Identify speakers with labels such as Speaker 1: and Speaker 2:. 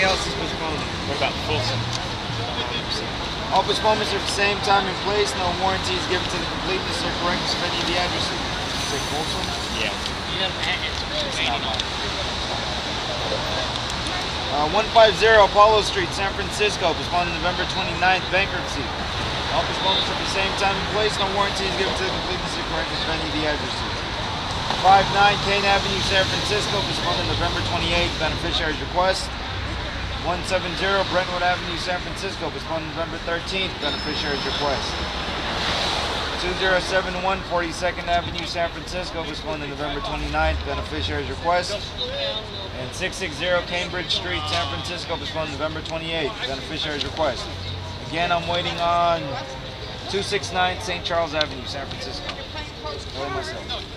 Speaker 1: Everything else is postponed.
Speaker 2: What about Folsom?
Speaker 1: All postponements are at the same time and place. No warranty is given to the completeness or correctness of any of the addresses. Say Folsom?
Speaker 2: Yeah.
Speaker 1: It's not mine. 150 Apollo Street, San Francisco, postponed to November 29th, bankruptcy. All postponements at the same time and place. No warranty is given to the completeness or correctness of any of the addresses. 59 Kane Avenue, San Francisco, postponed to November 28th, beneficiary's request. 170 Brentwood Avenue, San Francisco, postponed November 13th, beneficiary's request. 2071 42nd Avenue, San Francisco, postponed to November 29th, beneficiary's request. And 660 Cambridge Street, San Francisco, postponed November 28th, beneficiary's request. Again, I'm waiting on 269 St. Charles Avenue, San Francisco. Go myself.